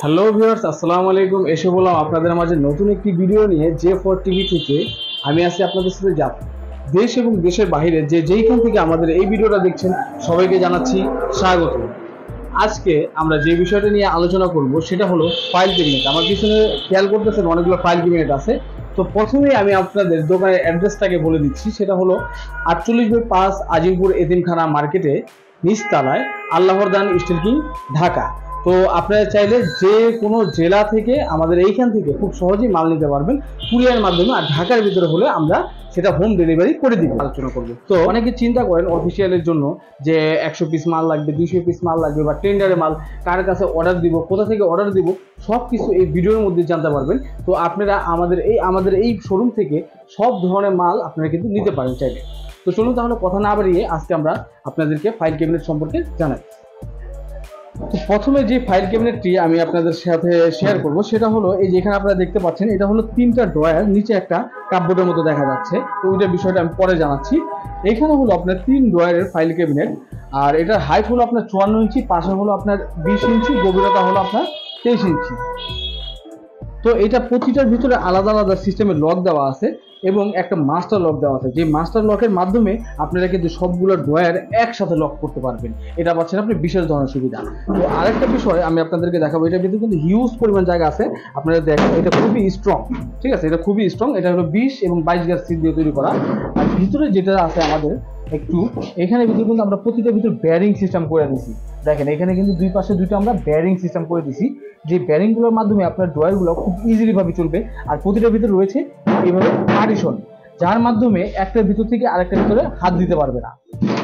Hello viewers, আসসালামু আলাইকুম। এসে বললাম আপনাদের মাঝে নতুন একটি ভিডিও নিয়ে J4 টিভি থেকে। আমি আছি আপনাদের সাথে দেশ এবং দেশের বাইরে যেইখান থেকে আমাদের এই ভিডিওটা দেখছেন সবাইকে জানাচ্ছি স্বাগত। আজকে আমরা যে বিষয়টা নিয়ে আলোচনা করব সেটা হলো ফাইল ক্যাবিনেট। আমার পিছনে খেয়াল করতেছেন অনেকগুলো ফাইল ক্যাবিনেট আছে। তো প্রথমেই আমি আপনাদের দোকানের অ্যাড্রেসটাকে বলে দিচ্ছি, সেটা হলো 48/5 আজিমপুর এতিমখানা মার্কেটে নিচতলায় আল্লাহর দান স্টিল কিং, ঢাকা। তো আপনারা চাইলে যে কোনো জেলা থেকে আমাদের এইখান থেকে খুব সহজেই মাল নিতে পারবেন কুরিয়ার মাধ্যমে, আর ঢাকার ভিতরে হলে আমরা সেটা হোম ডেলিভারি করে দিব। আলোচনা করব। তো অনেকে চিন্তা করেন অফিসিয়ালের জন্য যে 100 পিস মাল লাগবে, 200 পিস মাল লাগবে, বা টেন্ডারে মাল কার কাছে অর্ডার দিব, কোথা থেকে অর্ডার দিব, সব কিছু এই ভিডিওর মধ্যে জানতে পারবেন। তো আপনারা আমাদের এই শোরুম থেকে সব ধরনের মাল আপনারা কিন্তু নিতে পারেন চাইলে। তো চলুন তাহলে কথা না বাড়িয়ে আজকে আমরা আপনাদেরকে ফাইল ক্যাবিনেট সম্পর্কে জানাই। তো প্রথমে যে ফাইল ক্যাবিনেটটি আমি আপনাদের সাথে শেয়ার করব সেটা হলো এই যে এখানে আপনারা দেখতে পাচ্ছেন, এটা হলো 3টা ড্রয়ার, নিচে একটা কাপবোর্ডের মতো দেখা যাচ্ছে। তো ওইটার বিষয়টা আমি পরে জানাচ্ছি। এখানে হলো আপনার 3 ড্রয়ারের ফাইল ক্যাবিনেট, আর এটার হাইট হলো আপনার 54 ইঞ্চি, পাশে হলো আপনার 20 ইঞ্চি, গভীরতা হলো আপনার 23 ইঞ্চি। তো এটা প্রতিটার ভিতরে আলাদা আলাদা সিস্টেমের লক দেওয়া আছে এবং একটা মাস্টার লক দেওয়া আছে, যে মাস্টার লকের মাধ্যমে আপনারা কিন্তু সবগুলো ড্রয়ার একসাথে লক করতে পারবেন। এটা পাচ্ছেন আপনি বিশেষ ধরনের সুবিধা। তো আরেকটা বিষয় আমি আপনাদেরকে দেখাবো, এটার ভিতরে কিন্তু হিউজ পরিমাণ জায়গা আছে। আপনারা দেখেন এটা খুবই স্ট্রং, ঠিক আছে, এটা খুবই স্ট্রং। এটা হলো 20 এবং 22 গজ সিট দিয়ে তৈরি করা। আর ভিতরে যেটা আছে আমাদের একটু এখানে ভিতরে কিন্তু আমরা প্রতিটা ভিতরে বেয়ারিং সিস্টেম করে দিয়েছি। দেখেন এখানে কিন্তু দুই পাশে দুইটা আমরা বেয়ারিং সিস্টেম করে দিয়েছি, যে বেয়ারিংগুলোর মাধ্যমে আপনার ড্রয়ারগুলো খুব ইজিলি ভাবে চলবে। আর প্রতিটার ভিতরে রয়েছে এইভাবে পার্টিশন, যার মাধ্যমে একটার ভিতর থেকে আরেকটার ভিতরে হাত দিতে পারবে না।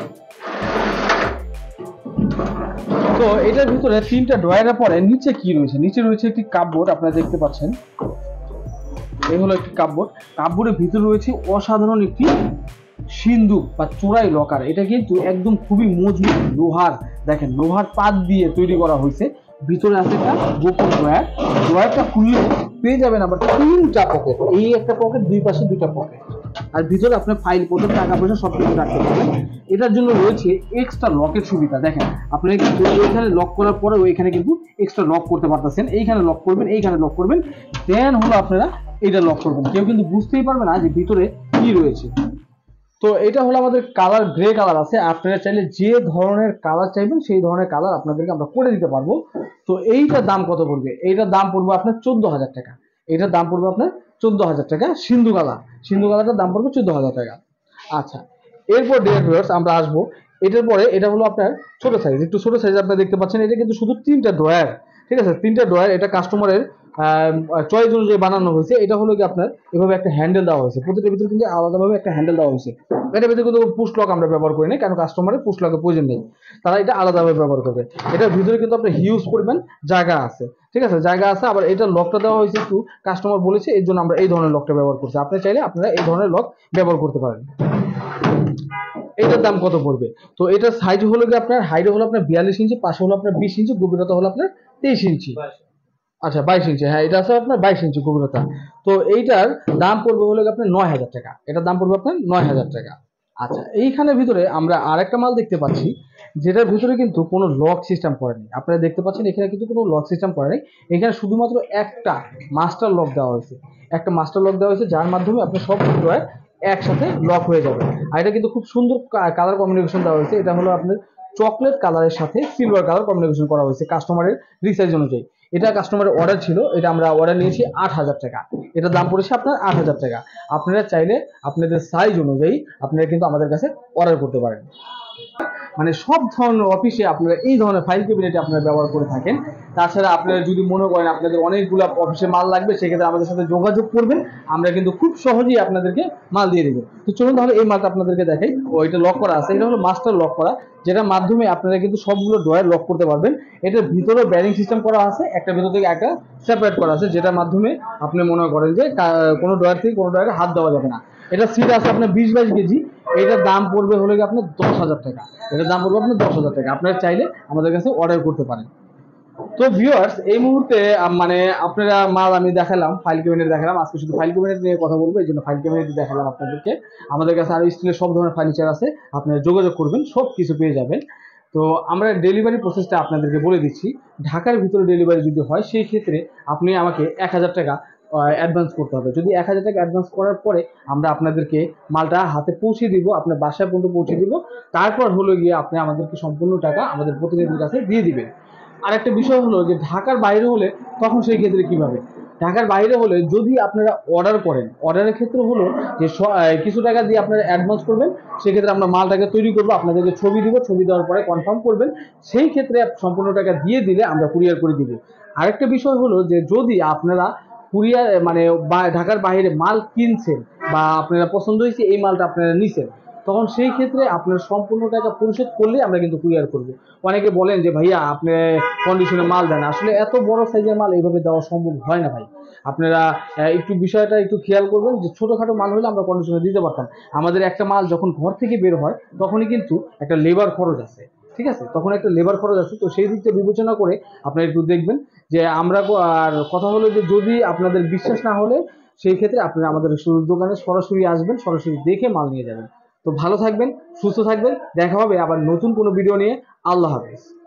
তো এটার ভিতরে 3টা ড্রয়ারের পরে নিচে কি রয়েছে, নিচে রয়েছে একটি কাপবোর্ড, আপনারা দেখতে পাচ্ছেন। এই হলো একটি কাপবোর্ড। কাপবোর্ডের ভিতরে রয়েছে অসাধারণ একটি সিন্ধুক বা চোরাই লকার। এটা কিন্তু একদম খুবই মজবুত লোহার, দেখেন লোহার পাত দিয়ে তৈরি করা হয়েছে। ভিতরে আছে একটা গোপন ড্রয়ার, ড্রয়ারটা খুললে পেয়ে যাবেন আবার 3টা পকেট, এই একটা পকেট, দুই পাশে 2টা পকেট। আর ভিতরে আপনার ফাইল পত্র, টাকা পয়সা সব কিছু রাখতে পারবেন। এটার জন্য রয়েছে এক্সট্রা লকের সুবিধা। দেখেন আপনারা কিন্তু ওইখানে লক করার পরে ওইখানে কিন্তু এক্সট্রা লক করতে পারতেছেন। এইখানে লক করবেন, এইখানে লক করবেন, দেন হলো আপনারা এটা লক করবেন। কেউ কিন্তু বুঝতেই পারবে না যে ভিতরে কি রয়েছে। তো এটা হলো আমাদের কালার, গ্রে কালার আছে। আপনারা চাইলে যে ধরনের কালার চাইবেন সেই ধরনের কালার আপনাদেরকে আমরা করে দিতে পারবো। তো এইটার দাম কত পড়বে? এইটার দাম পড়বে আপনার 14,000 টাকা। এটার দাম পড়বে আপনার 14,000 টাকা। সিন্ধু কালারটার দাম পড়বে 14,000 টাকা। আচ্ছা, এরপর ডিয়ার ভিউয়ার্স আমরা আসবো এটার পরে। এটা হলো আপনার ছোট সাইজ, একটু ছোট সাইজ আপনারা দেখতে পাচ্ছেন। এটা কিন্তু শুধু 3টা ড্রয়ার, ঠিক আছে, 3টা ড্রয়ার। এটা কাস্টমারের চয়েস অনুযায়ী বানানো হয়েছে। এটা হলো কি আপনার এভাবে একটা হ্যান্ডেল দেওয়া হয়েছে, প্রতিটার ভিতরে কিন্তু আলাদাভাবে একটা হ্যান্ডেল দেওয়া হয়েছে। এটার ভিতরে কিন্তু পুশ লক আমরা ব্যবহার করি না, কারণ কাস্টমারের পুশ লকের প্রয়োজন নেই, তারা এটা আলাদাভাবে ব্যবহার করবে। এটার ভিতরে কিন্তু আপনার হিউজ পরিমাণ জায়গা আছে, ঠিক আছে, জায়গা আছে। আবার এটা লকটা দেওয়া হয়েছে একটু কাস্টমার বলেছে, এর জন্য আমরা এই ধরনের লকটা ব্যবহার করছি। আপনি চাইলে আপনারা এই ধরনের লক ব্যবহার করতে পারেন। এটার দাম কত পড়বে? তো এটার সাইজ হলো কি আপনার, হাইট হলো আপনার 42 ইঞ্চি, পাশে হলো আপনার 20 ইঞ্চি, গভীরতা হলো আপনার 23 ইঞ্চি। আচ্ছা 22 ইঞ্চি, হ্যাঁ এটা আছে আপনার 22 ইঞ্চি গভীরতা। তো এইটার দাম পড়বে হলো আপনার 9,000 টাকা। এটার দাম পড়বে আপনার 9,000 টাকা। আচ্ছা, এইখানের ভিতরে আমরা আরেকটা মাল দেখতে পাচ্ছি, যেটার ভিতরে কিন্তু কোনো লক সিস্টেম করে নেই। আপনারা দেখতে পাচ্ছেন এখানে কিন্তু কোনো লক সিস্টেম করে নেই। এখানে শুধুমাত্র একটা মাস্টার লক দেওয়া হয়েছে, একটা মাস্টার লক দেওয়া হয়েছে, যার মাধ্যমে আপনি সব ড্রয়ার একসাথে লক হয়ে যাবে। আর এটা কিন্তু খুব সুন্দর কালার কম্বিনেশন দেওয়া হয়েছে। এটা হলো আপনার চকলেট কালারের সাথে সিলভার কালার কম্বিনেশন করা হয়েছে কাস্টমারের রিসাইজ অনুযায়ী। এটা কাস্টমারের অর্ডার ছিল, এটা আমরা অর্ডার নিয়েছি 8,000 টাকা। এটার দাম পড়েছে আপনার 8,000 টাকা। আপনারা চাইলে আপনাদের সাইজ অনুযায়ী আপনারা কিন্তু আমাদের কাছে অর্ডার করতে পারেন। মানে সব ধরনের অফিসে আপনারা এই ধরনের ফাইল ক্যাবিনেট আপনারা ব্যবহার করে থাকেন। তাছাড়া আপনারা যদি মনে করেন আপনাদের অনেকগুলো অফিসে মাল লাগবে, সেক্ষেত্রে আমাদের সাথে যোগাযোগ করবেন, আমরা কিন্তু খুব সহজেই আপনাদেরকে মাল দিয়ে দেবো। তো চলুন তাহলে এই মালটা আপনাদেরকে দেখাই। ওইটা লক করা আছে, এটা হলো মাস্টার লক করা, যেটার মাধ্যমে আপনারা কিন্তু সবগুলো ড্রয়ার লক করতে পারবেন। এটার ভিতরে ব্যারিং সিস্টেম করা আছে, একটা ভিতর থেকে একটা সেপারেট করা আছে, যেটার মাধ্যমে আপনি মনে করেন যে কোনো ড্রয়ার থেকে কোনো ড্রয়ারে হাত দেওয়া যাবে না। এটা সিট আছে আপনার 20-22 কেজি। এটার দাম পড়বে হলো কি আপনার 10,000 টাকা। এটার দাম পড়বে আপনার 10,000 টাকা। আপনারা চাইলে আমাদের কাছে অর্ডার করতে পারেন। তো ভিউয়ার্স, এই মুহূর্তে মানে আপনারা মাল আমি দেখালাম, ফাইল ক্যাবিনেট দেখালাম। আজকে শুধু ফাইল ক্যাবিনেট নিয়ে কথা বলবো, এই জন্য ফাইল ক্যাবিনেট দেখালাম আপনাদেরকে। আমাদের কাছে আরো স্টিলের সব ধরনের ফার্নিচার আছে, আপনারা যোগাযোগ করবেন, সব কিছু পেয়ে যাবেন। তো আমরা ডেলিভারি প্রসেসটা আপনাদেরকে বলে দিচ্ছি। ঢাকার ভিতরে ডেলিভারি যদি হয় সেই ক্ষেত্রে আপনি আমাকে 1000 টাকা অ্যাডভান্স করতে হবে। যদি 1000 টাকা অ্যাডভান্স করার পরে আমরা আপনাদেরকে মালটা হাতে পৌঁছে দিব, আপনার বাসায় পর্যন্ত পৌঁছে দিব। তারপর হলো গিয়ে আপনি আমাদেরকে সম্পূর্ণ টাকা আমাদের প্রতিনিধির কাছে দিয়ে দিবেন। আরেকটা বিষয় হলো যে ঢাকার বাইরে হলে তখন সেই ক্ষেত্রে কিভাবে, ঢাকার বাইরে হলে যদি আপনারা অর্ডার করেন, অর্ডারের ক্ষেত্রে হলো যে কিছু টাকা দিয়ে আপনারা অ্যাডভান্স করবেন, সেক্ষেত্রে আমরা মালটাকে তৈরি করবো, আপনাদেরকে ছবি দিব, ছবি দেওয়ার পরে কনফার্ম করবেন, সেই ক্ষেত্রে সম্পূর্ণ টাকা দিয়ে দিলে আমরা কুরিয়ার করে দিব। আরেকটা বিষয় হলো যে যদি আপনারা কুরিয়ার মানে ঢাকার বাইরে মাল কিনছেন বা আপনারা পছন্দ হয়েছে এই মালটা আপনারা নিছেন, তখন সেই ক্ষেত্রে আপনার সম্পূর্ণ টাকা পরিশোধ করলে আমরা কিন্তু কুরিয়ার করব। অনেকে বলেন যে ভাইয়া আপনি কন্ডিশনে মাল দেন, আসলে এত বড় সাইজের মাল এইভাবে দেওয়া সম্ভব হয় না ভাই। আপনারা একটু বিষয়টা একটু খেয়াল করবেন যে ছোটোখাটো মাল হলে আমরা কন্ডিশনে দিতে পারতাম। আমাদের একটা মাল যখন ঘর থেকে বের হয় তখনই কিন্তু একটা লেবার খরচ আছে, ঠিক আছে, তখন একটা লেবার খরচ আছে। তো সেই দিকটা বিবেচনা করে আপনারা একটু দেখবেন যে আমরা। আর কথা হলো যে যদি আপনাদের বিশ্বাস না হলে সেই ক্ষেত্রে আপনারা আমাদের দোকানে সরাসরি আসবেন, সরাসরি দেখে মাল নিয়ে যাবেন। তো ভালো থাকবেন, সুস্থ থাকবেন, দেখা হবে আবার নতুন কোনো ভিডিও নিয়ে। আল্লাহ হাফেজ।